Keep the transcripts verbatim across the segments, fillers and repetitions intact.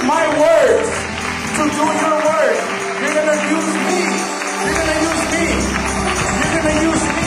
my words to do your work. You're going to use me. You're going to use me. You're going to use me.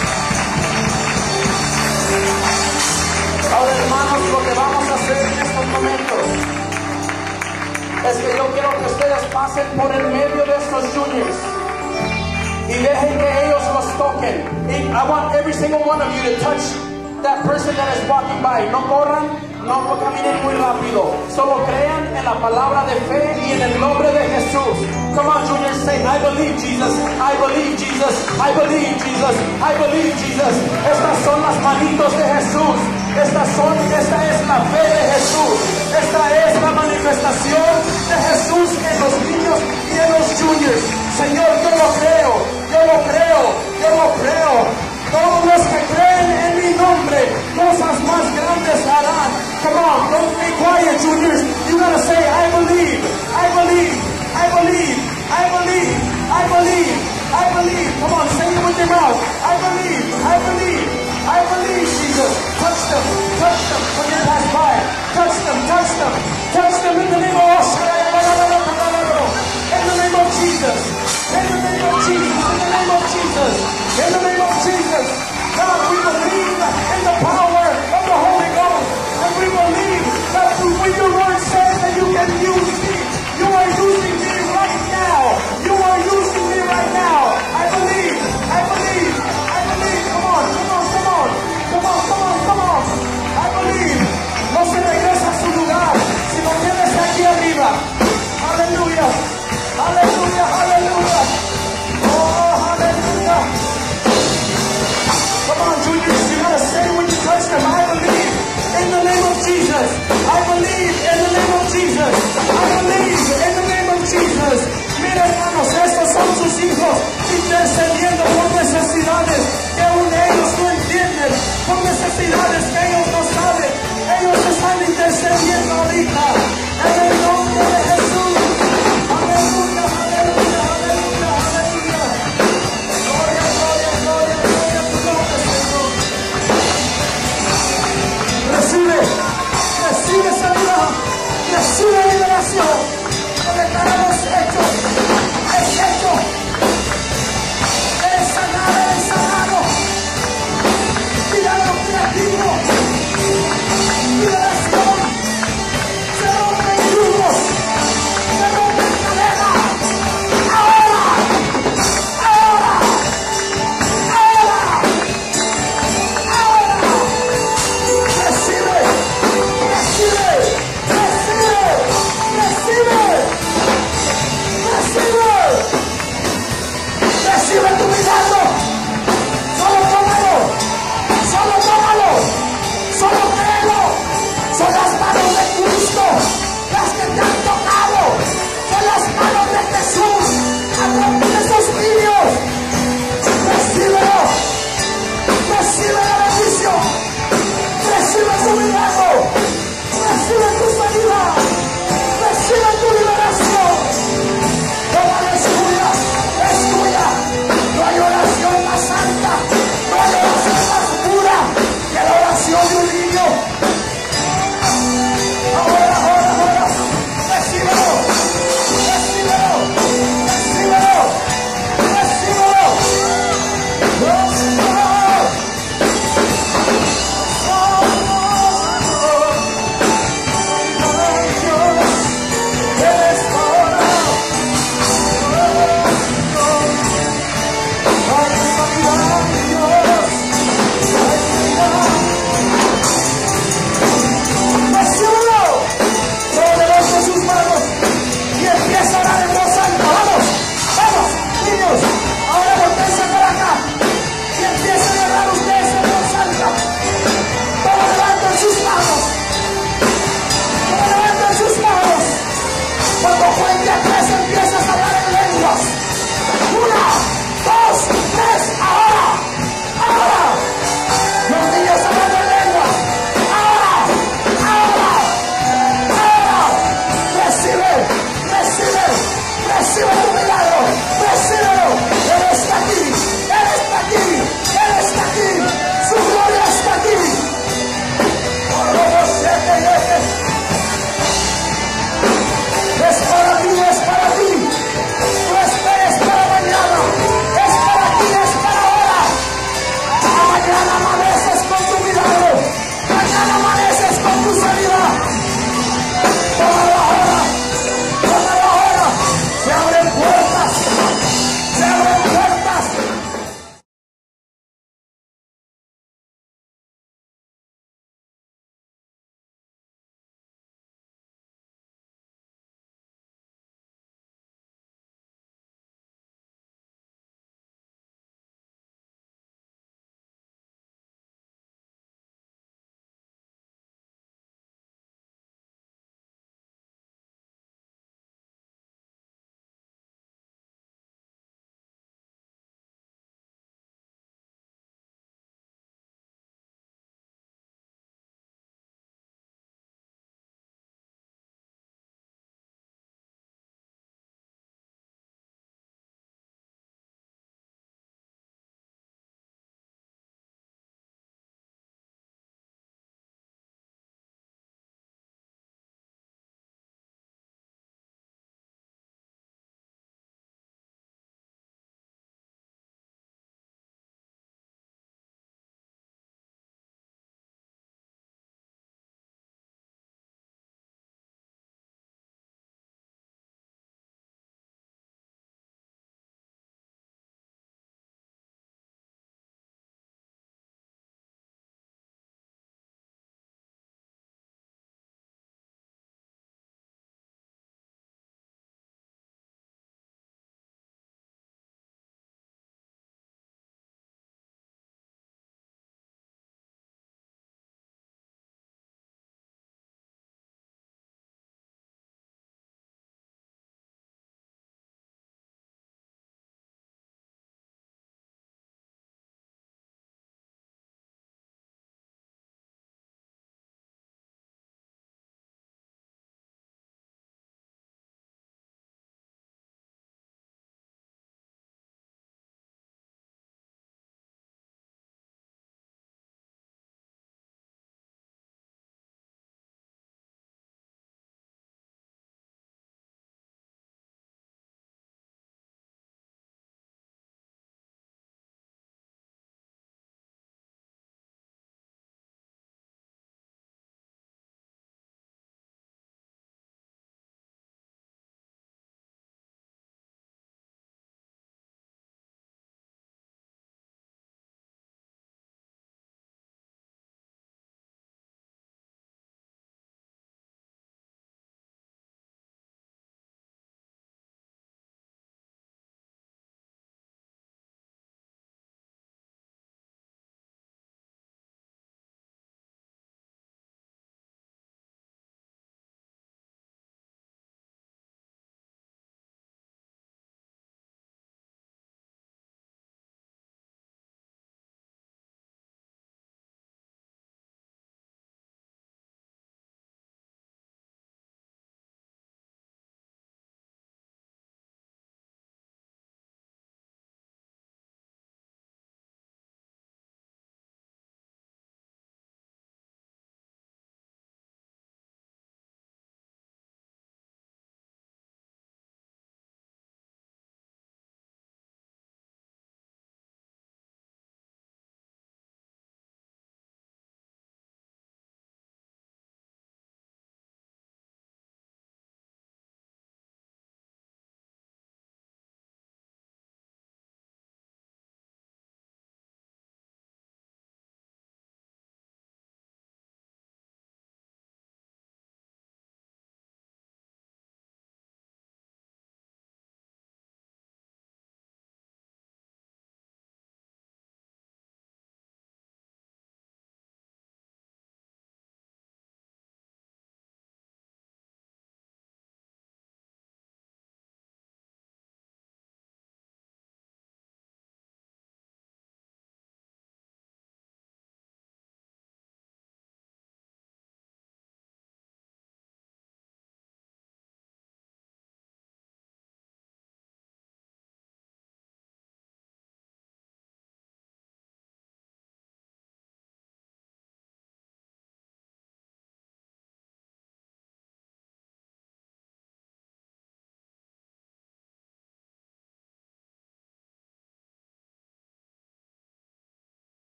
Ahora, hermanos, lo que vamos a hacer en estos momentos es que yo quiero que ustedes pasen por el medio de estos juniors y dejen que ellos los toquen. I want every single one of you to touch that person that is walking by. No corran, no caminen muy rápido. Solo crean en la palabra de fe y en el nombre de Jesús. Come on, juniors, say, I believe Jesus, I believe Jesus, I believe Jesus, I believe Jesus. Estas son las manitos de Jesús. Estas son, esta es la fe de Jesús. Esta es la manifestación de Jesús en los niños y en los juniors. Señor, yo lo creo, yo lo creo, yo lo creo. Todos los que creen en mi nombre, cosas más grandes harán. Come on, don't be quiet, juniors. You gotta say, I believe, I believe, I believe, I believe, I believe, I believe. Come on, say it with your mouth. I believe, I believe, I believe, Jesus. Touch them, touch them when you pass by. Touch them, touch them, touch them in the name of In the name of Jesus. In the name of Jesus. In the name of Jesus. In the name of Jesus. God, we believe in the power of the Holy Ghost. And we believe that when your word says that you can use me, you are using me right now. You are using me right now. I believe. I believe. I believe. Come on, come on, come on. Come on, come on, come on. I believe. No se regresa a su lugar, sino tienes aquí arriba. Aleluya. Aleluya, aleluya. Oh, hallelujah. Come on, juniors, you gotta say when you touch them, I believe in the name of Jesus. I believe in the name of Jesus. I believe in the name of Jesus. Mira, hermanos, estos son sus hijos intercediendo por necesidades que aún ellos no entienden, por necesidades que ellos no saben. Ellos están intercediendo ahorita en el nombre de Jesús. Aleluya, aleluya, aleluya, aleluya. Gloria, gloria, gloria, gloria a tu nombre, Señor. Recibe, recibe sanidad, recibe liberación. Lo declaramos hecho, es hecho, es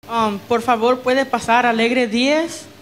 Um, por favor, puede pasar Alegre Díaz.